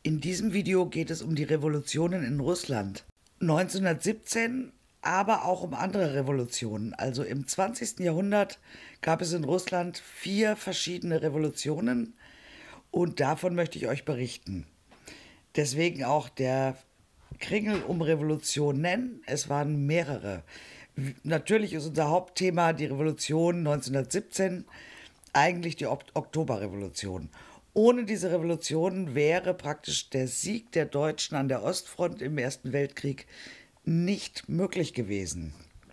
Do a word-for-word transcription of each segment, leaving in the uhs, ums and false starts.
In diesem Video geht es um die Revolutionen in Russland neunzehnhundertsiebzehn, aber auch um andere Revolutionen. Also im zwanzigsten Jahrhundert gab es in Russland vier verschiedene Revolutionen und davon möchte ich euch berichten. Deswegen auch der Kringel um Revolutionen. Es waren mehrere. Natürlich ist unser Hauptthema die Revolution neunzehnhundertsiebzehn, eigentlich die Ok- Oktoberrevolution. Ohne diese Revolution wäre praktisch der Sieg der Deutschen an der Ostfront im Ersten Weltkrieg nicht möglich gewesen.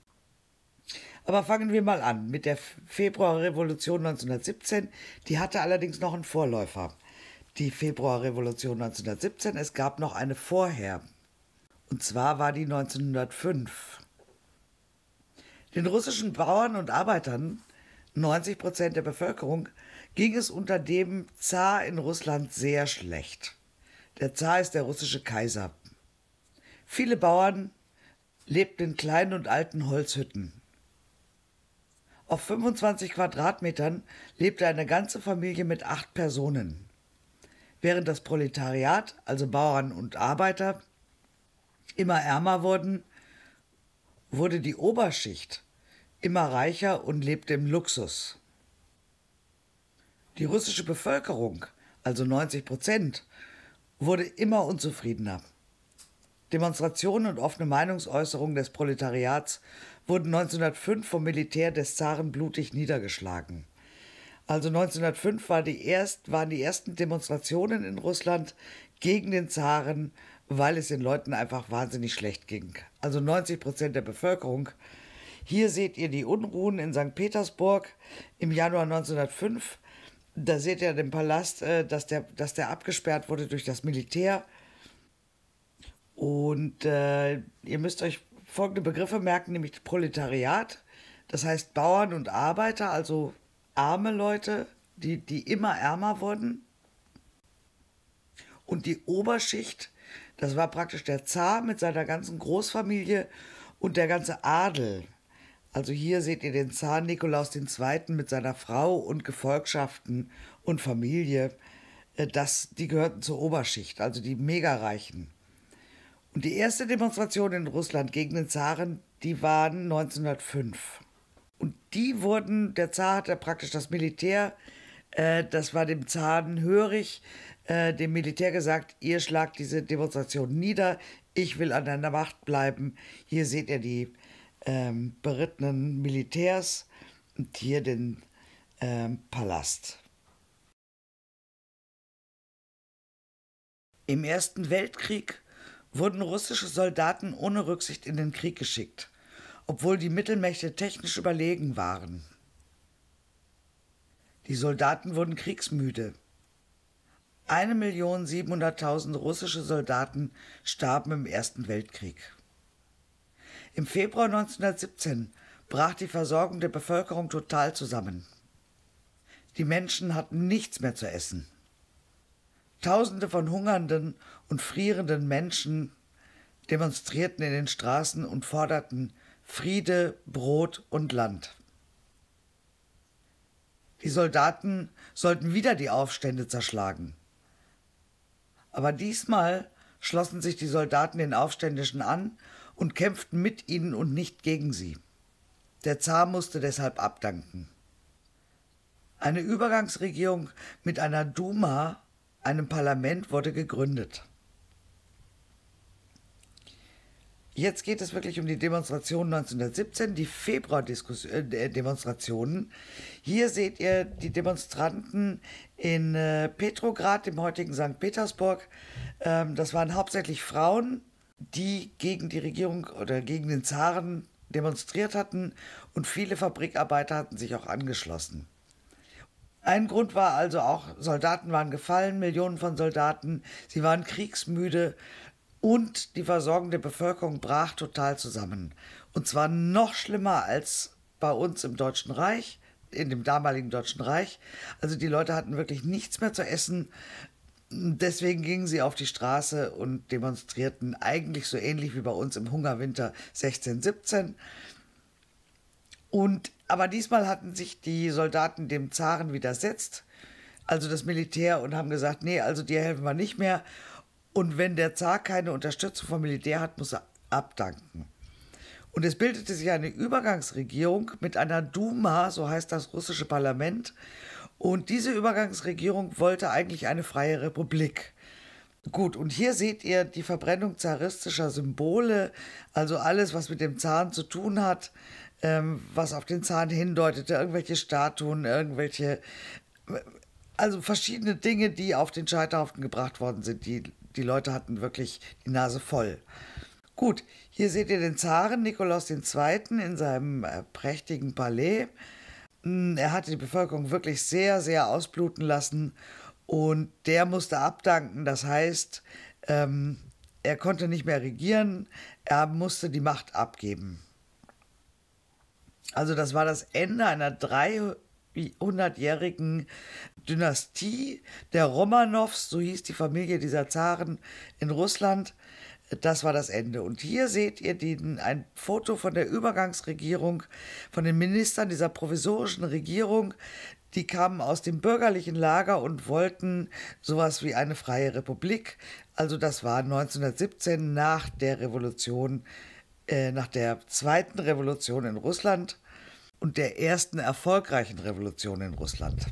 Aber fangen wir mal an mit der Februarrevolution neunzehnhundertsiebzehn. Die hatte allerdings noch einen Vorläufer. Die Februarrevolution neunzehnhundertsiebzehn, es gab noch eine vorher. Und zwar war die neunzehnhundertfünf. Den russischen Bauern und Arbeitern, neunzig Prozent der Bevölkerung, ging es unter dem Zar in Russland sehr schlecht. Der Zar ist der russische Kaiser. Viele Bauern lebten in kleinen und alten Holzhütten. Auf fünfundzwanzig Quadratmetern lebte eine ganze Familie mit acht Personen. Während das Proletariat, also Bauern und Arbeiter, immer ärmer wurden, wurde die Oberschicht immer reicher und lebte im Luxus. Die russische Bevölkerung, also neunzig Prozent, wurde immer unzufriedener. Demonstrationen und offene Meinungsäußerungen des Proletariats wurden neunzehnhundertfünf vom Militär des Zaren blutig niedergeschlagen. Also neunzehnhundertfünf war die erst, waren die ersten Demonstrationen in Russland gegen den Zaren, weil es den Leuten einfach wahnsinnig schlecht ging. Also neunzig Prozent der Bevölkerung. Hier seht ihr die Unruhen in Sankt Petersburg im Januar neunzehnhundertfünf. Da seht ihr den Palast, äh, dass, der, dass der abgesperrt wurde durch das Militär. Und äh, ihr müsst euch folgende Begriffe merken, nämlich Proletariat, das heißt Bauern und Arbeiter, also arme Leute, die, die immer ärmer wurden. Und die Oberschicht, das war praktisch der Zar mit seiner ganzen Großfamilie und der ganze Adel. Also hier seht ihr den Zar Nikolaus der Zweite. mit seiner Frau und Gefolgschaften und Familie. Das, die gehörten zur Oberschicht, also die Megareichen. Und die erste Demonstration in Russland gegen den Zaren, die waren neunzehnhundertfünf. Und die wurden, der Zar hatte praktisch das Militär, äh, das war dem Zaren hörig, äh, dem Militär gesagt, ihr schlagt diese Demonstration nieder, ich will an der Macht bleiben. Hier seht ihr die ähm, berittenen Militärs und hier den ähm, Palast. Im Ersten Weltkrieg wurden russische Soldaten ohne Rücksicht in den Krieg geschickt, obwohl die Mittelmächte technisch überlegen waren. Die Soldaten wurden kriegsmüde. eine Million siebenhunderttausend russische Soldaten starben im Ersten Weltkrieg. Im Februar neunzehnhundertsiebzehn brach die Versorgung der Bevölkerung total zusammen. Die Menschen hatten nichts mehr zu essen. Tausende von hungernden und frierenden Menschen demonstrierten in den Straßen und forderten Friede, Brot und Land. Die Soldaten sollten wieder die Aufstände zerschlagen. Aber diesmal schlossen sich die Soldaten den Aufständischen an und kämpften mit ihnen und nicht gegen sie. Der Zar musste deshalb abdanken. Eine Übergangsregierung mit einer Duma, einem Parlament, wurde gegründet. Jetzt geht es wirklich um die Demonstration neunzehnhundertsiebzehn, die Februar-Demonstrationen. Hier seht ihr die Demonstranten in äh, Petrograd, dem heutigen Sankt Petersburg. Ähm, das waren hauptsächlich Frauen, die gegen die Regierung oder gegen den Zaren demonstriert hatten, und viele Fabrikarbeiter hatten sich auch angeschlossen. Ein Grund war also auch, Soldaten waren gefallen, Millionen von Soldaten, sie waren kriegsmüde und die Versorgung der Bevölkerung brach total zusammen. Und zwar noch schlimmer als bei uns im Deutschen Reich, in dem damaligen Deutschen Reich. Also die Leute hatten wirklich nichts mehr zu essen. Deswegen gingen sie auf die Straße und demonstrierten eigentlich so ähnlich wie bei uns im Hungerwinter sechzehn siebzehn. Und, aber diesmal hatten sich die Soldaten dem Zaren widersetzt, also das Militär, und haben gesagt, nee, also dir helfen wir nicht mehr. Und wenn der Zar keine Unterstützung vom Militär hat, muss er abdanken. Und es bildete sich eine Übergangsregierung mit einer Duma, so heißt das russische Parlament. Und diese Übergangsregierung wollte eigentlich eine freie Republik. Gut, und hier seht ihr die Verbrennung zaristischer Symbole, also alles, was mit dem Zaren zu tun hat, ähm, was auf den Zaren hindeutete, irgendwelche Statuen, irgendwelche, also verschiedene Dinge, die auf den Scheiterhaufen gebracht worden sind. Die, die Leute hatten wirklich die Nase voll. Gut, hier seht ihr den Zaren Nikolaus der Zweite. in seinem äh, prächtigen Palais. Er hatte die Bevölkerung wirklich sehr, sehr ausbluten lassen. Und der musste abdanken, das heißt, ähm, er konnte nicht mehr regieren, er musste die Macht abgeben. Also das war das Ende einer dreihundertjährigen Dynastie der Romanows, so hieß die Familie dieser Zaren in Russland. Das war das Ende. Und hier seht ihr den, ein Foto von der Übergangsregierung, von den Ministern dieser provisorischen Regierung. Die kamen aus dem bürgerlichen Lager und wollten sowas wie eine freie Republik. Also das war neunzehnhundertsiebzehn nach der Revolution, äh, nach der zweiten Revolution in Russland und der ersten erfolgreichen Revolution in Russland.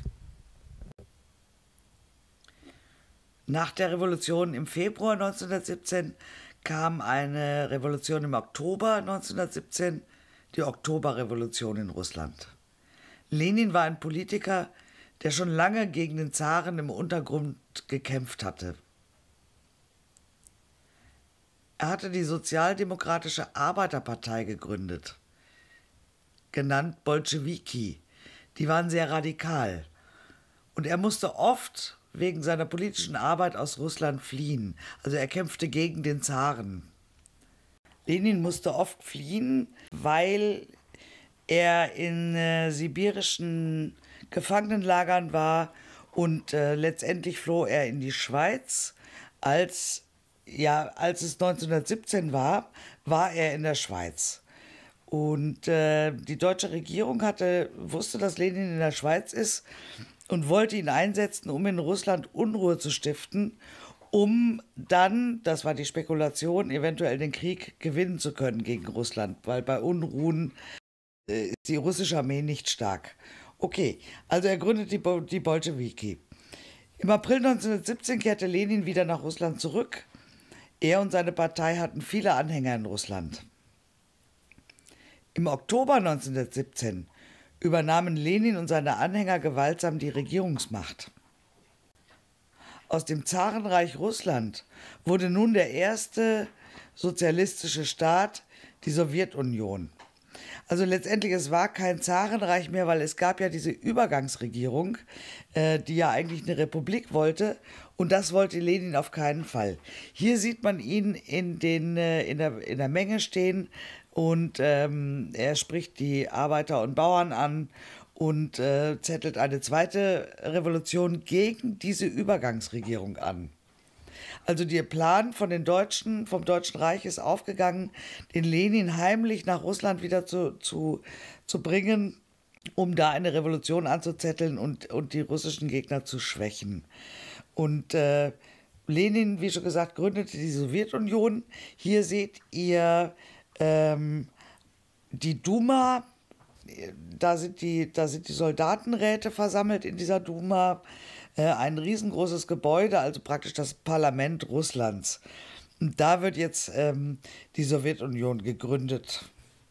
Nach der Revolution im Februar neunzehnhundertsiebzehn kam eine Revolution im Oktober neunzehnhundertsiebzehn, die Oktoberrevolution in Russland. Lenin war ein Politiker, der schon lange gegen den Zaren im Untergrund gekämpft hatte. Er hatte die Sozialdemokratische Arbeiterpartei gegründet, genannt Bolschewiki. Die waren sehr radikal. Und er musste oft wegen seiner politischen Arbeit aus Russland fliehen. Also er kämpfte gegen den Zaren. Lenin musste oft fliehen, weil er in äh, sibirischen Gefangenenlagern war und äh, letztendlich floh er in die Schweiz. Als, ja, als es neunzehnhundertsiebzehn war, war er in der Schweiz. Und äh, die deutsche Regierung hatte, wusste, dass Lenin in der Schweiz ist und wollte ihn einsetzen, um in Russland Unruhe zu stiften, um dann, das war die Spekulation, eventuell den Krieg gewinnen zu können gegen Russland, weil bei Unruhen ist die russische Armee nicht stark. Okay, also er gründet die, Bo- die Bolschewiki. Im April neunzehnhundertsiebzehn kehrte Lenin wieder nach Russland zurück. Er und seine Partei hatten viele Anhänger in Russland. Im Oktober neunzehnhundertsiebzehn übernahmen Lenin und seine Anhänger gewaltsam die Regierungsmacht. Aus dem Zarenreich Russland wurde nun der erste sozialistische Staat, die Sowjetunion. Also letztendlich, es war kein Zarenreich mehr, weil es gab ja diese Übergangsregierung, äh, die ja eigentlich eine Republik wollte. Und das wollte Lenin auf keinen Fall. Hier sieht man ihn in, den, äh, in, der, in der Menge stehen und ähm, er spricht die Arbeiter und Bauern an und äh, zettelt eine zweite Revolution gegen diese Übergangsregierung an. Also der Plan von den Deutschen, vom Deutschen Reich ist aufgegangen, den Lenin heimlich nach Russland wieder zu, zu, zu bringen, um da eine Revolution anzuzetteln und, und die russischen Gegner zu schwächen. Und äh, Lenin, wie schon gesagt, gründete die Sowjetunion. Hier seht ihr ähm, die Duma. Da sind die, da sind die Soldatenräte versammelt in dieser Duma. Äh, ein riesengroßes Gebäude, also praktisch das Parlament Russlands. Und da wird jetzt ähm, die Sowjetunion gegründet.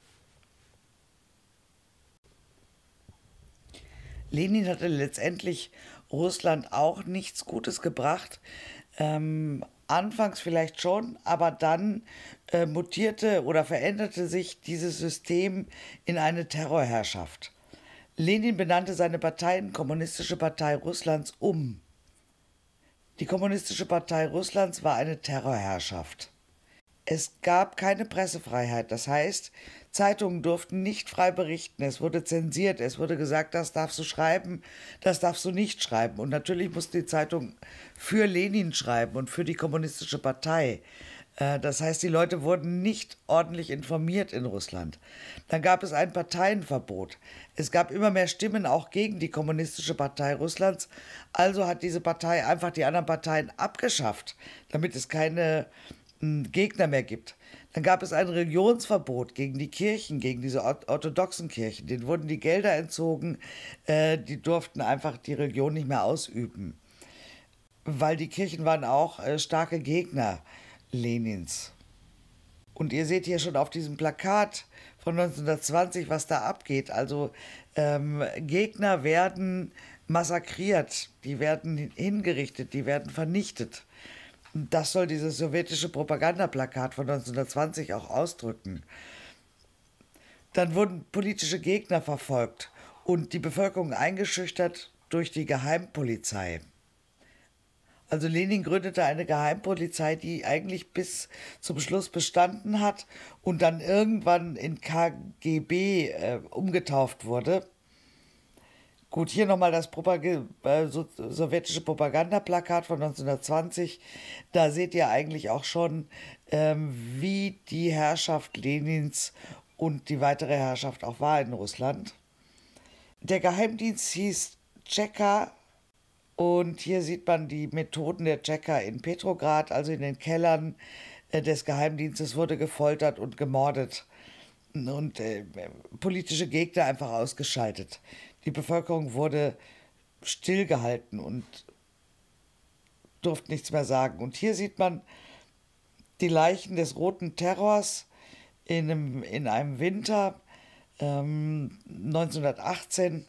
Lenin hatte letztendlich Russland auch nichts Gutes gebracht. Ähm, anfangs vielleicht schon, aber dann äh, mutierte oder veränderte sich dieses System in eine Terrorherrschaft. Lenin benannte seine Partei in Kommunistische Partei Russlands um. Die Kommunistische Partei Russlands war eine Terrorherrschaft. Es gab keine Pressefreiheit, das heißt, Zeitungen durften nicht frei berichten, es wurde zensiert, es wurde gesagt, das darfst du schreiben, das darfst du nicht schreiben. Und natürlich musste die Zeitung für Lenin schreiben und für die Kommunistische Partei. Äh, Das heißt, die Leute wurden nicht ordentlich informiert in Russland. Dann gab es ein Parteienverbot. Es gab immer mehr Stimmen auch gegen die Kommunistische Partei Russlands. Also hat diese Partei einfach die anderen Parteien abgeschafft, damit es keine mh, Gegner mehr gibt. Dann gab es ein Religionsverbot gegen die Kirchen, gegen diese orthodoxen Kirchen. Denen wurden die Gelder entzogen. Äh, die durften einfach die Religion nicht mehr ausüben, weil die Kirchen waren auch äh, starke Gegner Lenins. Und ihr seht hier schon auf diesem Plakat von neunzehnhundertzwanzig, was da abgeht. Also ähm, Gegner werden massakriert, die werden hingerichtet, die werden vernichtet. Das soll dieses sowjetische Propagandaplakat von neunzehnhundertzwanzig auch ausdrücken. Dann wurden politische Gegner verfolgt und die Bevölkerung eingeschüchtert durch die Geheimpolizei. Also Lenin gründete eine Geheimpolizei, die eigentlich bis zum Schluss bestanden hat und dann irgendwann in K G B äh, umgetauft wurde. Gut, hier nochmal das Propag äh, so, sowjetische Propagandaplakat von neunzehnhundertzwanzig. Da seht ihr eigentlich auch schon, ähm, wie die Herrschaft Lenins und die weitere Herrschaft auch war in Russland. Der Geheimdienst hieß Tscheka. Und hier sieht man die Methoden der Tschecher in Petrograd, also in den Kellern äh, des Geheimdienstes wurde gefoltert und gemordet und äh, politische Gegner einfach ausgeschaltet. Die Bevölkerung wurde stillgehalten und durfte nichts mehr sagen. Und hier sieht man die Leichen des Roten Terrors in einem, in einem Winter ähm, neunzehnhundertachtzehn.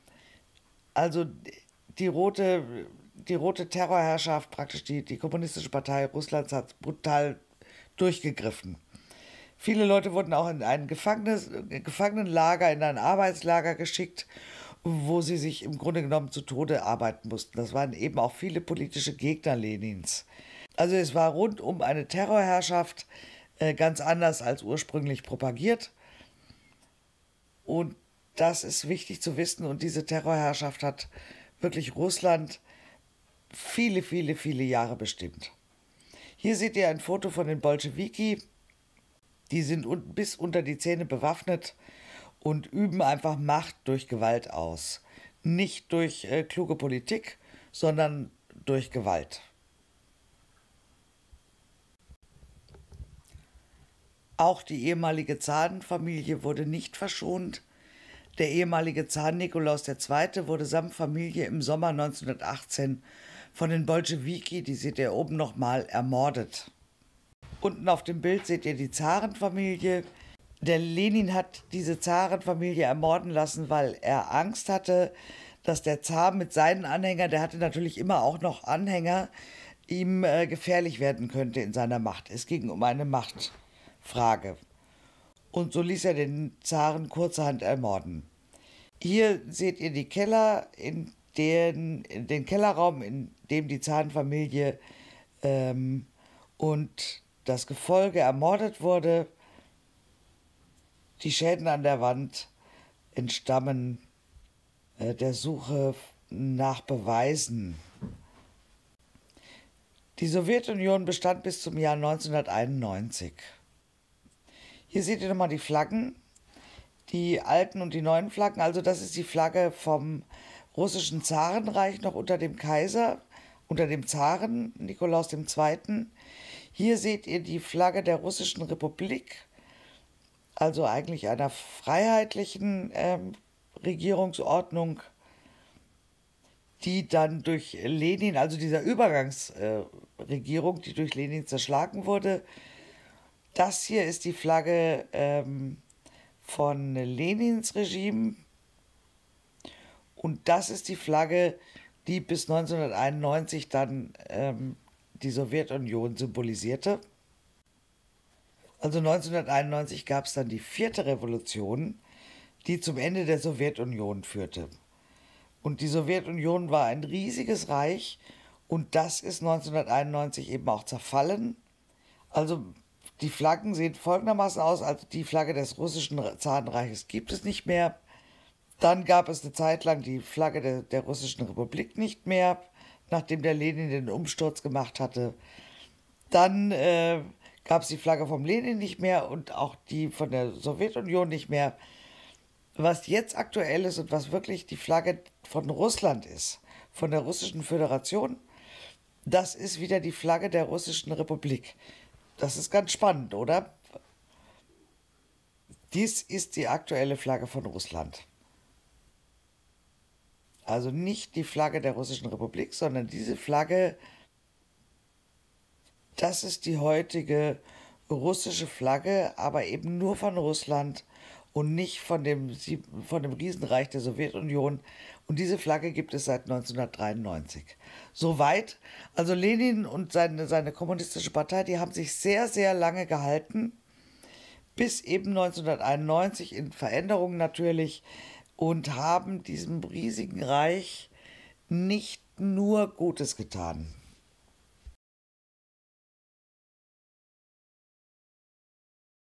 Also die rote, die rote Terrorherrschaft, praktisch die, die Kommunistische Partei Russlands, hat brutal durchgegriffen. Viele Leute wurden auch in ein Gefangenes, Gefangenenlager, in ein Arbeitslager geschickt, wo sie sich im Grunde genommen zu Tode arbeiten mussten. Das waren eben auch viele politische Gegner Lenins. Also es war rundum eine Terrorherrschaft, äh, ganz anders als ursprünglich propagiert. Und das ist wichtig zu wissen. Und diese Terrorherrschaft hat wirklich Russland viele, viele, viele Jahre bestimmt. Hier seht ihr ein Foto von den Bolschewiki. Die sind un- bis unter die Zähne bewaffnet und üben einfach Macht durch Gewalt aus. Nicht durch äh, kluge Politik, sondern durch Gewalt. Auch die ehemalige Zarenfamilie wurde nicht verschont. Der ehemalige Zar Nikolaus der Zweite wurde samt Familie im Sommer neunzehnhundertachtzehn von den Bolschewiki, die seht ihr oben nochmal, ermordet. Unten auf dem Bild seht ihr die Zarenfamilie. Der Lenin hat diese Zarenfamilie ermorden lassen, weil er Angst hatte, dass der Zar mit seinen Anhängern, der hatte natürlich immer auch noch Anhänger, ihm äh, gefährlich werden könnte in seiner Macht. Es ging um eine Machtfrage. Und so ließ er den Zaren kurzerhand ermorden. Hier seht ihr die Keller, in den, in den Kellerraum, in dem die Zarenfamilie ähm, und das Gefolge ermordet wurde. Die Schäden an der Wand entstammen äh, der Suche nach Beweisen. Die Sowjetunion bestand bis zum Jahr neunzehnhunderteinundneunzig. Hier seht ihr nochmal die Flaggen, die alten und die neuen Flaggen. Also das ist die Flagge vom russischen Zarenreich noch unter dem Kaiser, unter dem Zaren Nikolaus der Zweite. Hier seht ihr die Flagge der Russischen Republik, also eigentlich einer freiheitlichen ähm, Regierungsordnung, die dann durch Lenin, also dieser Übergangsregierung, äh, die durch Lenin zerschlagen wurde. Das hier ist die Flagge ähm, von Lenins Regime und das ist die Flagge, die bis neunzehnhunderteinundneunzig dann ähm, die Sowjetunion symbolisierte. Also neunzehnhunderteinundneunzig gab es dann die vierte Revolution, die zum Ende der Sowjetunion führte. Und die Sowjetunion war ein riesiges Reich und das ist neunzehnhunderteinundneunzig eben auch zerfallen. Also die Flaggen sehen folgendermaßen aus, also die Flagge des russischen Zarenreiches gibt es nicht mehr. Dann gab es eine Zeit lang die Flagge der, der Russischen Republik nicht mehr, nachdem der Lenin den Umsturz gemacht hatte. Dann äh, gab es die Flagge vom Lenin nicht mehr und auch die von der Sowjetunion nicht mehr. Was jetzt aktuell ist und was wirklich die Flagge von Russland ist, von der Russischen Föderation, das ist wieder die Flagge der Russischen Republik. Das ist ganz spannend, oder? Dies ist die aktuelle Flagge von Russland. Also nicht die Flagge der Russischen Republik, sondern diese Flagge, das ist die heutige russische Flagge, aber eben nur von Russland und nicht von dem, von dem Riesenreich der Sowjetunion. Und diese Flagge gibt es seit neunzehnhundertdreiundneunzig. Soweit, also Lenin und seine, seine kommunistische Partei, die haben sich sehr, sehr lange gehalten, bis eben neunzehnhunderteinundneunzig in Veränderungen natürlich, und haben diesem riesigen Reich nicht nur Gutes getan.